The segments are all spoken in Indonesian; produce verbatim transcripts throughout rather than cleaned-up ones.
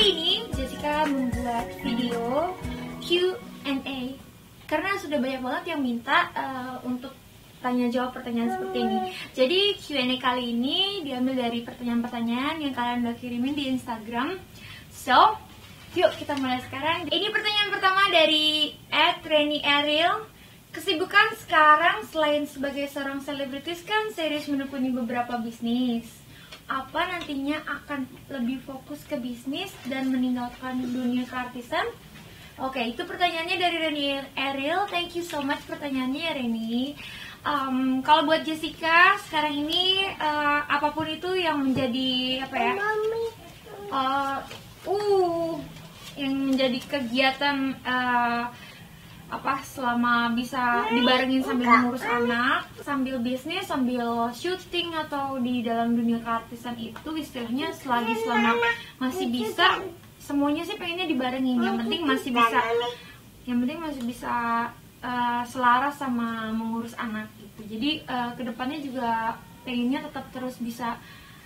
Kali ini Jessica membuat video Q and A karena sudah banyak banget yang minta uh, untuk tanya jawab pertanyaan seperti ini. Jadi Q and A kali ini diambil dari pertanyaan-pertanyaan yang kalian udah kirimin di Instagram. So, yuk kita mulai sekarang. Ini pertanyaan pertama dari at Reni Ariel. Kesibukan sekarang selain sebagai seorang selebritis kan serius menekuni beberapa bisnis. Apa nantinya akan lebih fokus ke bisnis dan meninggalkan dunia keartisan? Oke, itu pertanyaannya dari Reni Ariel. Thank you so much pertanyaannya Reni. Um, kalau buat Jessica sekarang ini uh, apapun itu yang menjadi apa ya? Uh, uh yang menjadi kegiatan uh, apa selama bisa dibarengin sambil mengurus anak, sambil bisnis, sambil syuting atau di dalam dunia keartisan itu istilahnya selagi selama masih bisa, semuanya sih pengennya dibarengin. Yang penting masih bisa, yang penting masih bisa uh, selaras sama mengurus anak gitu. Jadi uh, kedepannya juga pengennya tetap terus bisa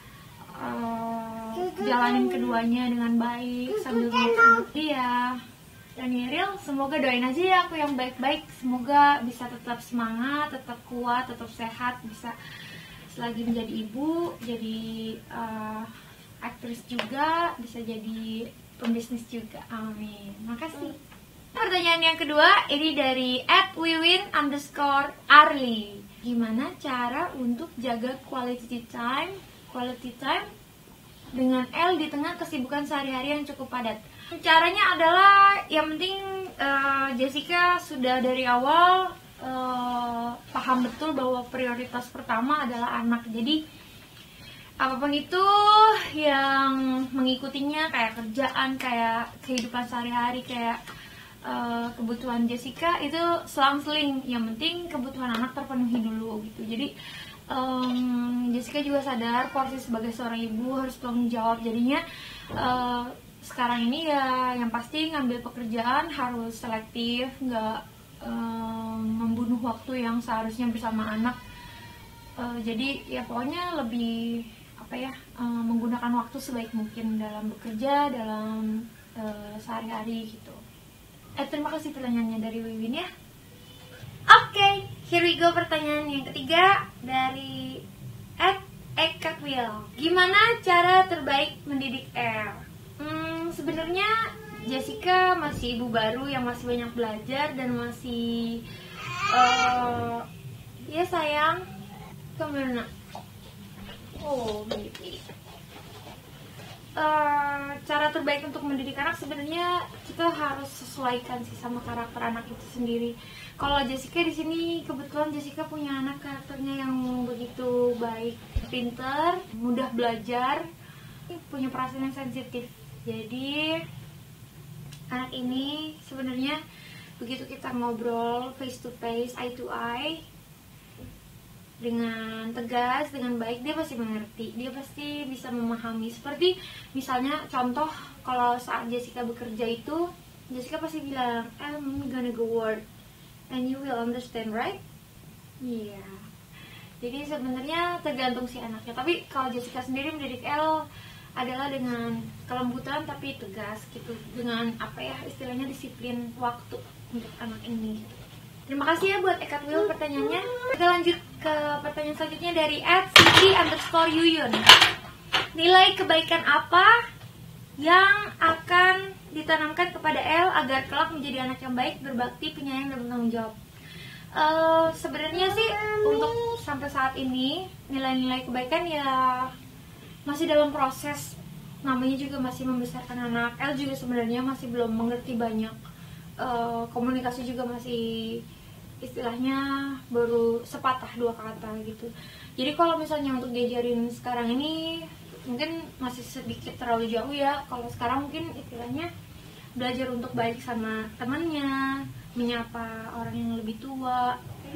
uh, jalanin keduanya dengan baik sambil mengurus dia. Dan Ariel, semoga doain aja ya aku yang baik-baik. Semoga bisa tetap semangat, tetap kuat, tetap sehat, bisa selagi menjadi ibu, jadi uh, aktris juga, bisa jadi pembisnis juga. Amin. Makasih. Pertanyaan yang kedua ini dari at wiwin underscore arli. Gimana cara untuk jaga quality time, quality time dengan L di tengah kesibukan sehari-hari yang cukup padat? Caranya adalah yang penting uh, Jessica sudah dari awal uh, paham betul bahwa prioritas pertama adalah anak. Jadi apapun itu yang mengikutinya, kayak kerjaan, kayak kehidupan sehari-hari, kayak uh, kebutuhan Jessica itu selang-seling. Yang penting kebutuhan anak terpenuhi dulu gitu. Jadi um, Jessica juga sadar porsi sebagai seorang ibu harus tanggung jawab. Jadinya uh, sekarang ini ya yang pasti ngambil pekerjaan harus selektif, nggak um, membunuh waktu yang seharusnya bersama anak. Uh, jadi ya pokoknya lebih apa ya um, menggunakan waktu sebaik mungkin dalam bekerja, dalam uh, sehari-hari gitu. Eh terima kasih pertanyaannya dari Wiwin ya. Oke, okay, here we go pertanyaan yang ketiga dari at Ekatwil. Gimana cara terbaik mendidik El? Hmm, sebenarnya Jessica masih ibu baru yang masih banyak belajar dan masih uh, ya sayang, kemana? Oh, baby. Uh, cara terbaik untuk mendidik anak sebenarnya kita harus sesuaikan sih sama karakter anak itu sendiri. Kalau Jessica di sini kebetulan Jessica punya anak karakternya yang begitu baik, pintar, mudah belajar, punya perasaan yang sensitif. Jadi anak ini sebenarnya begitu kita ngobrol face to face, eye to eye, dengan tegas, dengan baik, dia pasti mengerti, dia pasti bisa memahami. Seperti misalnya contoh kalau saat Jessica bekerja itu, Jessica pasti bilang, I'm gonna go work and you will understand, right? Iya. Yeah. Jadi sebenarnya tergantung si anaknya. Tapi kalau Jessica sendiri mendidik El adalah dengan kelembutan tapi tegas gitu, dengan apa ya istilahnya disiplin waktu untuk anak ini. Terima kasih ya buat Ekatwil pertanyaannya. Kita lanjut ke pertanyaan selanjutnya dari at siti underscore yuyun. Nilai kebaikan apa yang akan ditanamkan kepada El agar kelak menjadi anak yang baik, berbakti, penyayang, dan bertanggung jawab? Uh, Sebenarnya sih untuk sampai saat ini nilai-nilai kebaikan ya masih dalam proses, namanya juga masih membesarkan anak. El juga sebenarnya masih belum mengerti banyak, uh, komunikasi juga masih istilahnya baru sepatah dua kata gitu. Jadi kalau misalnya untuk diajarin sekarang ini mungkin masih sedikit terlalu jauh ya. Kalau sekarang mungkin istilahnya belajar untuk baik sama temannya, menyapa orang yang lebih tua,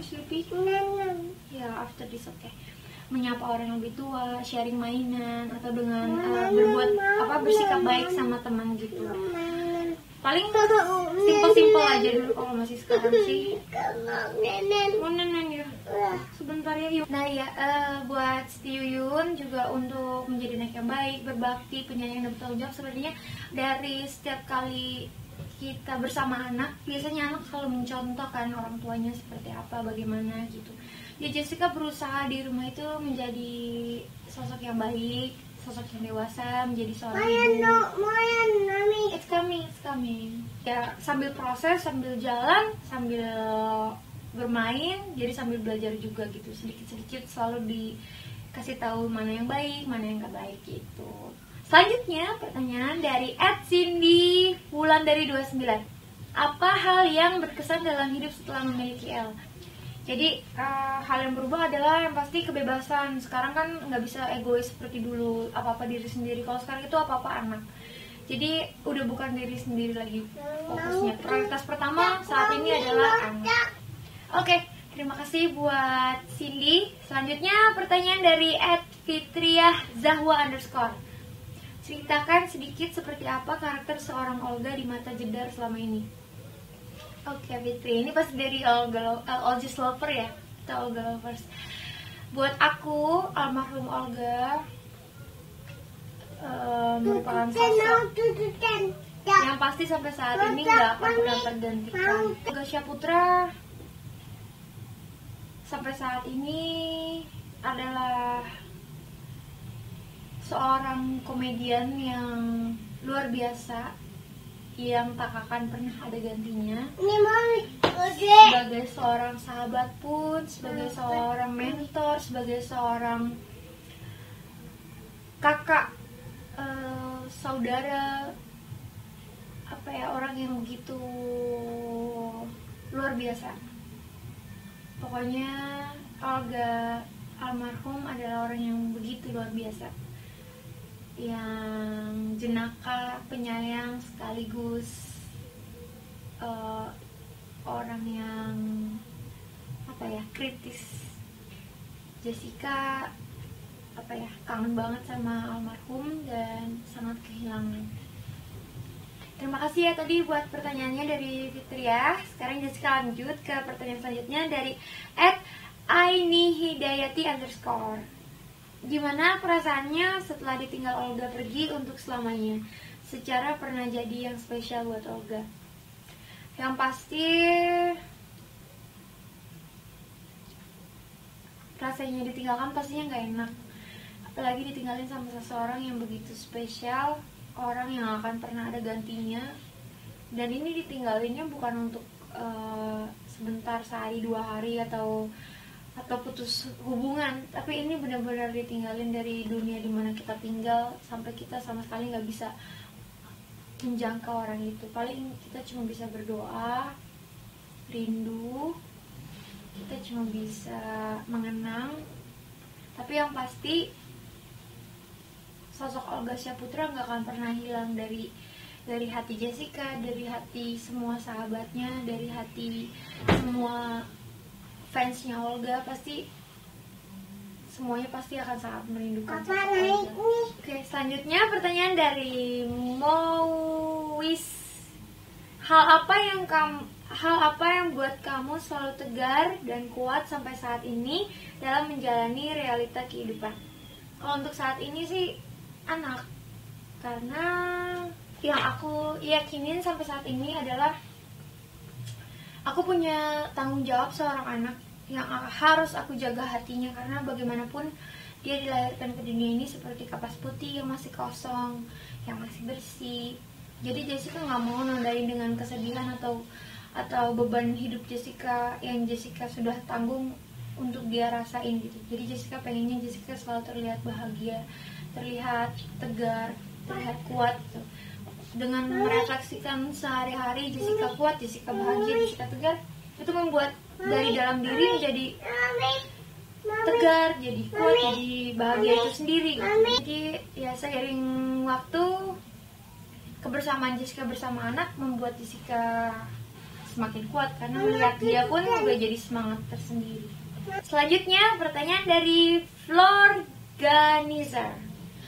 ya after this oke okay. Menyapa orang yang lebih tua, sharing mainan, atau dengan uh, berbuat apa bersikap baik sama teman gitu. Paling simple-simple aja dulu kalau masih sekarang sih. Mau nenen ya. Sebentar ya Yun. Nah ya, uh, buat Siti Yuyun juga untuk menjadi anak yang baik, berbakti, penyayang dan bertanggung jawab. Sebenarnya dari setiap kali kita bersama anak, biasanya anak selalu mencontohkan orang tuanya seperti apa, bagaimana gitu. Ya Jessica berusaha di rumah itu menjadi sosok yang baik, sosok yang dewasa, menjadi seorang ibu. It's coming, it's coming. Ya sambil proses, sambil jalan, sambil bermain, jadi sambil belajar juga gitu. Sedikit-sedikit selalu dikasih tahu mana yang baik, mana yang gak baik gitu. Selanjutnya pertanyaan dari at Cindy Wulan dari dua puluh sembilan. Apa hal yang berkesan dalam hidup setelah memiliki L? Jadi uh, hal yang berubah adalah yang pasti kebebasan. Sekarang kan nggak bisa egois seperti dulu, apa-apa diri sendiri. Kalau sekarang itu apa-apa anak. Jadi udah bukan diri sendiri lagi fokusnya. Prioritas pertama saat ini adalah anak. Oke, terima kasih buat Cindy. Selanjutnya pertanyaan dari at Fitriah Zahwa underscore. Ceritakan sedikit seperti apa karakter seorang Olga di mata Jedar selama ini. Oke okay, Fitri, ini pasti dari Olga, uh, Olgis Lover ya, kita Olga Lovers. Buat aku, almarhum Olga uh, merupakan sosok yang pasti sampai saat ini nggak akan pernah tergantikan. Olga Syaputra sampai saat ini adalah seorang komedian yang luar biasa, yang tak akan pernah ada gantinya. Sebagai seorang sahabat pun, sebagai seorang mentor, sebagai seorang kakak, uh, saudara, apa ya, orang yang begitu luar biasa. Pokoknya Olga almarhum adalah orang yang begitu luar biasa, yang jenaka, penyayang, sekaligus uh, orang yang apa ya, kritis. Jessica apa ya, kangen banget sama almarhum dan sangat kehilangan. Terima kasih ya tadi buat pertanyaannya dari Fitria. Sekarang Jessica lanjut ke pertanyaan selanjutnya dari at Aini Hidayati underscore. Gimana perasaannya setelah ditinggal Olga pergi untuk selamanya? Secara pernah jadi yang spesial buat Olga? Yang pasti rasanya ditinggalkan pastinya gak enak. Apalagi ditinggalin sama seseorang yang begitu spesial, orang yang akan pernah ada gantinya. Dan ini ditinggalinnya bukan untuk uh, sebentar, sehari, dua hari, atau atau putus hubungan, tapi ini benar-benar ditinggalin dari dunia dimana kita tinggal, sampai kita sama sekali nggak bisa menjangkau orang itu. Paling kita cuma bisa berdoa, rindu, kita cuma bisa mengenang. Tapi yang pasti sosok Olga Syaputra nggak akan pernah hilang dari dari hati Jessica, dari hati semua sahabatnya, dari hati semua fansnya Olga. Pasti semuanya pasti akan sangat merindukan sosok Olga. Oke, selanjutnya pertanyaan dari Mowis. Hal apa yang kamu hal apa yang buat kamu selalu tegar dan kuat sampai saat ini dalam menjalani realita kehidupan? Kalau untuk saat ini sih anak, karena yang aku yakinin sampai saat ini adalah aku punya tanggung jawab seorang anak yang harus aku jaga hatinya, karena bagaimanapun dia dilahirkan ke dunia ini seperti kapas putih yang masih kosong, yang masih bersih. Jadi Jessica nggak mau nondain dengan kesedihan atau atau beban hidup Jessica yang Jessica sudah tanggung untuk dia rasain gitu. Jadi Jessica pengennya Jessica selalu terlihat bahagia, terlihat tegar, terlihat kuat gitu. Dengan merefleksikan sehari-hari Jessica kuat, Jessica bahagia, Jessica tegar, itu membuat dari dalam diri menjadi tegar, jadi kuat, jadi bahagia itu sendiri gitu. Jadi ya seiring waktu kebersamaan Jessica bersama anak membuat Jessica semakin kuat, karena melihat dia pun juga jadi semangat tersendiri. Selanjutnya pertanyaan dari Florganizer.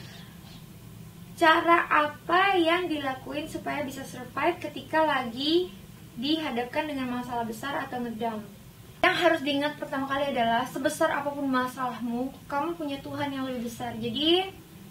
Cara apa yang dilakuin supaya bisa survive ketika lagi dihadapkan dengan masalah besar atau ngedown? Yang harus diingat pertama kali adalah sebesar apapun masalahmu, kamu punya Tuhan yang lebih besar. Jadi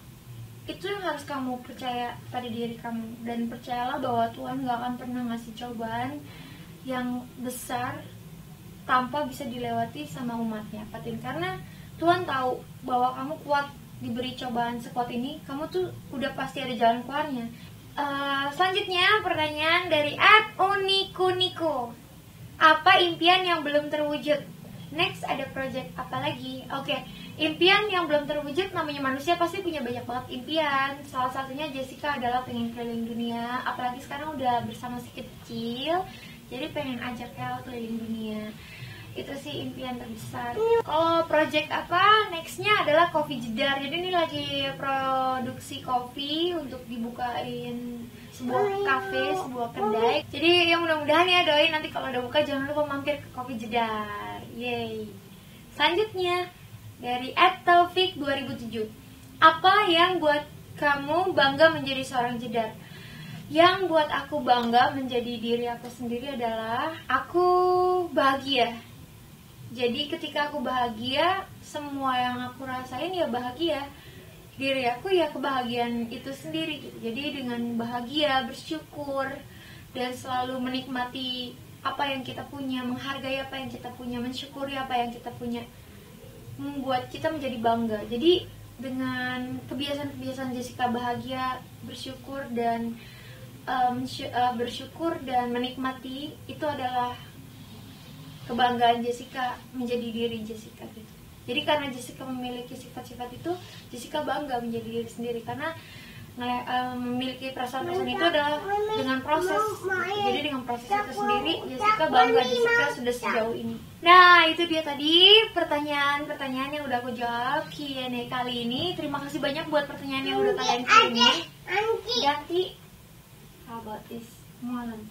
itu yang harus kamu percaya pada diri kamu, dan percayalah bahwa Tuhan gak akan pernah ngasih cobaan yang besar tanpa bisa dilewati sama umatnya. Patin, karena Tuhan tahu bahwa kamu kuat diberi cobaan sekuat ini, kamu tuh udah pasti ada jalan keluarnya. Uh, selanjutnya pertanyaan dari at unikuniko. Apa impian yang belum terwujud? Next, ada project apa lagi? Oke, okay. Impian yang belum terwujud, namanya manusia pasti punya banyak banget impian. Salah satunya Jessica adalah pengen keliling dunia. Apalagi sekarang udah bersama si kecil, jadi pengen ajak El keliling dunia. Itu sih impian terbesar. Kalau project apa? Nextnya adalah Coffee Jedar. Jadi ini lagi produksi kopi untuk dibukain sebuah cafe, sebuah kedai. Jadi yang mudah-mudahan ya doain nanti kalau udah buka jangan lupa mampir ke Coffee Jedar. Yeay. Selanjutnya dari at taufik dua ribu tujuh. Apa yang buat kamu bangga menjadi seorang jedar? Yang buat aku bangga menjadi diri aku sendiri adalah aku bahagia. Jadi ketika aku bahagia, semua yang aku rasain ya bahagia. Diri aku ya kebahagiaan itu sendiri gitu. Jadi dengan bahagia, bersyukur, dan selalu menikmati apa yang kita punya, menghargai apa yang kita punya, mensyukuri apa yang kita punya, membuat kita menjadi bangga. Jadi dengan kebiasaan-kebiasaan Jessica bahagia, bersyukur dan um, uh, bersyukur dan menikmati, itu adalah kebanggaan Jessica menjadi diri Jessica gitu. Jadi karena Jessica memiliki sifat-sifat itu, Jessica bangga menjadi diri sendiri karena um, memiliki perasaan-perasaan itu adalah dengan proses. Jadi dengan proses itu sendiri, Jessica bangga Jessica sudah sejauh ini. Nah, itu dia tadi pertanyaan-pertanyaan yang udah aku jawab Q and A kali ini. Terima kasih banyak buat pertanyaan yang udah kalian kirimin. Ganti, how about this? Malam.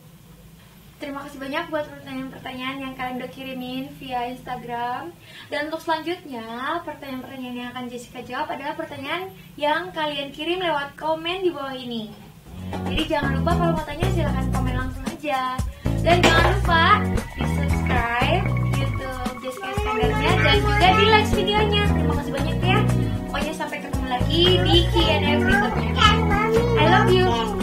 Terima kasih banyak buat pertanyaan-pertanyaan yang kalian udah kirimin via Instagram. Dan untuk selanjutnya, pertanyaan-pertanyaan yang akan Jessica jawab adalah pertanyaan yang kalian kirim lewat komen di bawah ini. Jadi jangan lupa kalau mau tanya silahkan komen langsung aja. Dan jangan lupa di subscribe YouTube Jessica Iskandarnya dan juga di like videonya. Terima kasih banyak ya. Pokoknya sampai ketemu lagi di Q and A berikutnya. I love you.